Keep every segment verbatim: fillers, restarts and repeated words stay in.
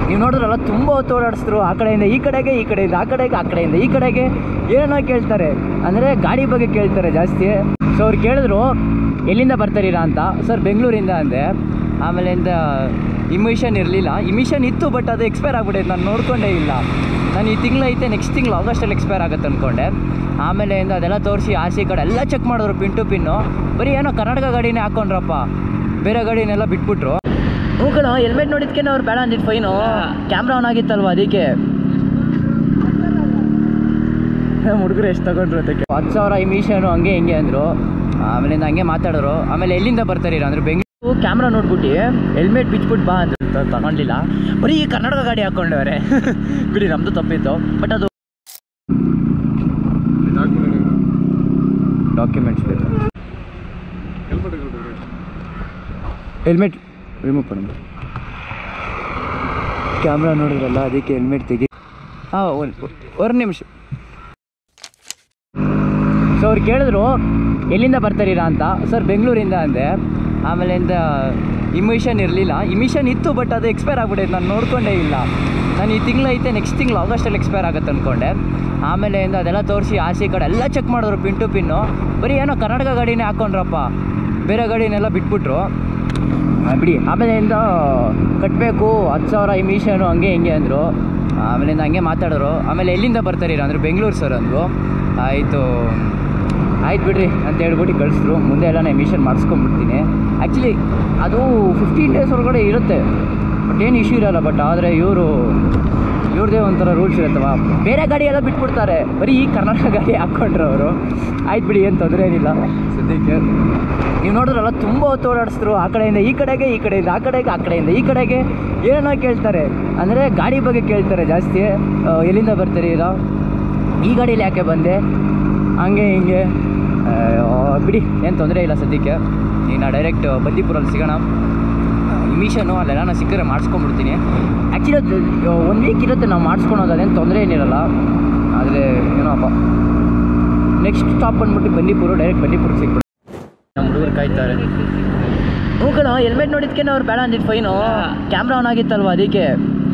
ನೀವು ನೋಡಿದ್ರಲ್ಲ ತುಂಬ ಹೊತ್ತು ಓಡಾಡಿಸಿದ್ರು, ಆ ಕಡೆಯಿಂದ ಈ ಕಡೆಗೆ, ಈ ಕಡೆಯಿಂದ ಆ ಕಡೆಗೆ, ಆ ಕಡೆಯಿಂದ ಈ ಕಡೆಗೆ ಏನೋ ಕೇಳ್ತಾರೆ, ಅಂದರೆ ಗಾಡಿ ಬಗ್ಗೆ ಕೇಳ್ತಾರೆ ಜಾಸ್ತಿ. ಸೊ ಅವ್ರು ಕೇಳಿದ್ರು ಎಲ್ಲಿಂದ ಬರ್ತಾರೀರಾ ಅಂತ. ಸರ್ ಬೆಂಗಳೂರಿಂದ ಅಂದೆ. ಆಮೇಲಿಂದ ಇಮಿಷನ್ ಇರಲಿಲ್ಲ, ಇಮಿಷನ್ ಇತ್ತು ಬಟ್ ಅದು ಎಕ್ಸ್ಪೈರ್ ಆಗ್ಬಿಟ್ಟೈತೆ, ನಾನು ನೋಡ್ಕೊಂಡೇ ಇಲ್ಲ. ನಾನು ಈ ತಿಂಗಳು ಐತೆ, ನೆಕ್ಸ್ಟ್ ತಿಂಗಳು ಆಗಸ್ಟಲ್ಲಿ ಎಕ್ಸ್ಪೈರ್ ಆಗುತ್ತೆ ಅಂದ್ಕೊಂಡೆ. ಆಮೇಲೆಯಿಂದ ಅದೆಲ್ಲ ತೋರಿಸಿ ಆರ್ ಸಿ ಕಾರ್ಡ್ ಎಲ್ಲ ಚೆಕ್ ಮಾಡಿದ್ರು ಪಿನ್ ಟು ಪಿನ್ನು. ಬರೀ ಏನೋ ಕರ್ನಾಟಕ ಗಾಡಿನೇ ಹಾಕ್ಕೊಂಡ್ರಪ್ಪ, ಬೇರೆ ಗಾಡಿನೆಲ್ಲ ಬಿಟ್ಬಿಟ್ರು. ಹ್ಞೂ ಕಣ, ಹೆಲ್ಮೆಟ್ ನೋಡಿದ್ಕೆ ಅವ್ರು ಬೇಡ ಅಂದಿದ್ದು ಫೈನು, ಕ್ಯಾಮ್ರಾ ಆನ್ ಆಗಿತ್ತಲ್ವ ಅದಕ್ಕೆ. ಹುಡುಗರು ಎಷ್ಟು ತಗೊಂಡ್ರು ಅದಕ್ಕೆ ಹತ್ತು ಸಾವಿರ ಇಮಿಷನು ಹಂಗೆ ಹಿಂಗೆ ಅಂದರು. ಆಮೇಲಿಂದ ಹಂಗೆ ಮಾತಾಡೋರು. ಆಮೇಲೆ ಎಲ್ಲಿಂದ ಬರ್ತಾರೀರ ಅಂದ್ರೆ ಬೆಂಗಳೂರು, ಕ್ಯಾಮ್ರಾ ನೋಡ್ಬಿಟ್ಟು ಹೆಲ್ಮೆಟ್ ಬಿಚ್ಬಿಟ್ಟು ಬಾ ಅಂತ ತಗೊಂಡಿಲ್ಲ, ಬರೀ ಕರ್ನಾಟಕ ಗಾಡಿ ಹಾಕ್ಕೊಂಡವ್ರೆ. ಬಿಡಿ ನಮ್ಮದು ತಪ್ಪಿತ್ತು, ಬಟ್ ಅದು ಡಾಕ್ಯುಮೆಂಟ್ಸ್ ಬೇಕು. ಹೆಲ್ಮೆಟ್ ರಿಮೂವ್ ಪಡ, ಕ್ಯಾಮ್ರಾ ನೋಡಿದ್ರಲ್ಲ ಅದಕ್ಕೆ ಹೆಲ್ಮೆಟ್ ತೆಗಿ. ಹಾಂ ಒಂದು ನಿಮಿಷ. ಸೊ ಅವ್ರು ಕೇಳಿದ್ರು ಎಲ್ಲಿಂದ ಬರ್ತಾರೀರಾ ಅಂತ. ಸರ್ ಬೆಂಗಳೂರಿಂದ ಅಂದೆ. ಆಮೇಲಿಂದ ಇಮಿಷನ್ ಇರಲಿಲ್ಲ, ಇಮಿಷನ್ ಇತ್ತು ಬಟ್ ಅದು ಎಕ್ಸ್ಪೈರ್ ಆಗ್ಬಿಟ್ಟೈತೆ, ನಾನು ನೋಡ್ಕೊಂಡೇ ಇಲ್ಲ. ನಾನು ಈ ತಿಂಗಳು ಐತೆ, ನೆಕ್ಸ್ಟ್ ತಿಂಗಳು ಆಗಸ್ಟಲ್ಲಿ ಎಕ್ಸ್ಪೈರ್ ಆಗುತ್ತೆ ಅಂದ್ಕೊಂಡೆ. ಆಮೇಲೆಯಿಂದ ಅದೆಲ್ಲ ತೋರಿಸಿ ಆರ್ ಸಿ ಕಾರ್ಡ್ ಎಲ್ಲ ಚೆಕ್ ಮಾಡಿದ್ರು ಪಿನ್ ಟು ಪಿನ್ನು. ಬರೀ ಏನೋ ಕರ್ನಾಟಕ ಗಾಡಿನೇ ಹಾಕ್ಕೊಂಡ್ರಪ್ಪ, ಬೇರೆ ಗಾಡಿನೆಲ್ಲ ಬಿಟ್ಬಿಟ್ರು. ಬಿಡಿ. ಆಮೇಲೆಯಿಂದ ಕಟ್ಟಬೇಕು ಹತ್ತು ಸಾವಿರ ಇಮಿಷನು ಹಂಗೆ ಹಿಂಗೆ ಅಂದರು. ಆಮೇಲಿಂದ ಹಂಗೆ ಮಾತಾಡೋರು. ಆಮೇಲೆ ಎಲ್ಲಿಂದ ಬರ್ತಾರೀರ ಅಂದರೆ ಬೆಂಗಳೂರು ಸರ್ ಅಂದರು. ಆಯಿತು ಆಯ್ತು ಬಿಡ್ರಿ ಅಂತ ಹೇಳ್ಬಿಟ್ಟು ಕಳಿಸಿದ್ರು. ಮುಂದೆ ಎಲ್ಲ ನಾನು ಎಮಿಷನ್ ಮಾಡಿಸ್ಕೊಂಡ್ಬಿಡ್ತೀನಿ. ಆ್ಯಕ್ಚುಲಿ ಅದು ಫಿಫ್ಟೀನ್ ಡೇಸ್ ಹೊರಗಡೆ ಇರುತ್ತೆ, ಬಟ್ ಏನು ಇಶ್ಯೂ ಇರೋಲ್ಲ. ಬಟ್ ಆದರೆ ಇವರು ಇವ್ರದ್ದೇ ಒಂಥರ ರೂಲ್ಸ್ ಇರುತ್ತವ, ಬೇರೆ ಗಾಡಿ ಎಲ್ಲ ಬಿಟ್ಬಿಡ್ತಾರೆ, ಬರೀ ಈ ಕರ್ನಾಟಕ ಗಾಡಿ ಹಾಕ್ಕೊಂಡ್ರು ಅವರು. ಆಯ್ತು ಬಿಡಿ, ಏನು ತೊಂದರೆ ಏನಿಲ್ಲ ಸದ್ಯಕ್ಕೆ. ನೀವು ನೋಡಿದ್ರಲ್ಲ ತುಂಬ ಹೊತ್ತು ಓಡಾಡಿಸಿದ್ರು, ಆ ಕಡೆಯಿಂದ ಈ ಕಡೆಗೆ, ಈ ಕಡೆಯಿಂದ ಆ ಕಡೆಗೆ, ಆ ಕಡೆಯಿಂದ ಈ ಕಡೆಗೆ ಏನೋ ಕೇಳ್ತಾರೆ, ಅಂದರೆ ಗಾಡಿ ಬಗ್ಗೆ ಕೇಳ್ತಾರೆ ಜಾಸ್ತಿ. ಎಲ್ಲಿಂದ ಬರ್ತೀರಾ, ಈ ಗಾಡೀಲಿ ಯಾಕೆ ಬಂದೆ, ಹಂಗೆ ಹಿಂಗೆ. ಬಿಡಿ, ಏನು ತೊಂದರೆ ಇಲ್ಲ ಸದ್ಯಕ್ಕೆ. ಈಗ ನಾ ಡೈರೆಕ್ಟ್ ಬಂದೀಪುರಲ್ಲಿ ಸಿಗೋಣ. ಇಮಿಷನು ಅಲ್ಲೆಲ್ಲ ನಾನು ಸಿಕ್ಕರೆ ಮಾಡಿಸ್ಕೊಂಡ್ಬಿಡ್ತೀನಿ. ಆ್ಯಕ್ಚುಲಿ ಅದು ಒಂದು ವೀಕ್ ಇರುತ್ತೆ ನಾವು ಮಾಡಿಸ್ಕೊಳೋದು, ಅದೇನು ತೊಂದರೆ ಏನಿರಲ್ಲ. ಆದರೆ ಏನೋಪ್ಪ, ನೆಕ್ಸ್ಟ್ ಸ್ಟಾಪ್ ಬಂದ್ಬಿಟ್ಟು ಬಂದೀಪುರ, ಡೈರೆಕ್ಟ್ ಬಂದೀಪುರಕ್ಕೆ ಸಿಗ್ಬಿಟ್ಟು ನಮ್ಮ ಹುಡುಗರು ಕಾಯ್ತಾರೆ. ಹ್ಞೂ ಕಣ, ಹೆಲ್ಮೆಟ್ ನೋಡಿದ್ಕೆ ಅವ್ರು ಬೇಡ ಅಂದಿದ್ದು ಫೈನು, ಕ್ಯಾಮ್ರಾ ಆನ್ ಆಗಿತ್ತಲ್ವ ಅದಕ್ಕೆ.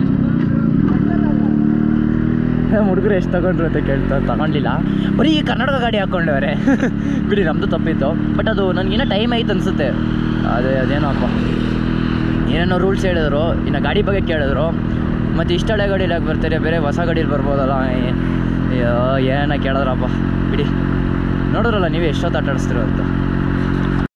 ಹುಡುಗರು ಎಷ್ಟು ತಗೊಂಡ್ರು ಅಂತ ಕೇಳ್ತಾರೆ, ತಗೊಂಡಿಲ್ಲ, ಬರೀ ಕರ್ನಾಟಕ ಗಾಡಿ ಹಾಕ್ಕೊಂಡವ್ರೆ. ಬಿಡಿ ನಮ್ಮದು ತಪ್ಪಿತ್ತು, ಬಟ್ ಅದು ನನಗಿನ್ನೂ ಟೈಮ್ ಆಯ್ತು ಅನಿಸುತ್ತೆ. ಅದೇ ಅದೇನೋಪ್ಪ, ಏನೇನೋ ರೂಲ್ಸ್ ಹೇಳಿದ್ರು, ಇನ್ನು ಗಾಡಿ ಬಗ್ಗೆ ಕೇಳಿದ್ರು. ಮತ್ತು ಇಷ್ಟ ಹಳೆ ಗಾಡೀಲಿ ಯಾಕೆ ಬರ್ತಾರೆ, ಬೇರೆ ಹೊಸ ಗಾಡೀಲಿ ಬರ್ಬೋದಲ್ಲ, ಏನೋ ಕೇಳಿದ್ರಪ್ಪ. ಬಿಡಿ, ನೋಡಿದ್ರಲ್ಲ ನೀವೇ ಎಷ್ಟೊತ್ತು ಆಟ ಆಡಿಸ್ತಿರೋ ಅಂತ.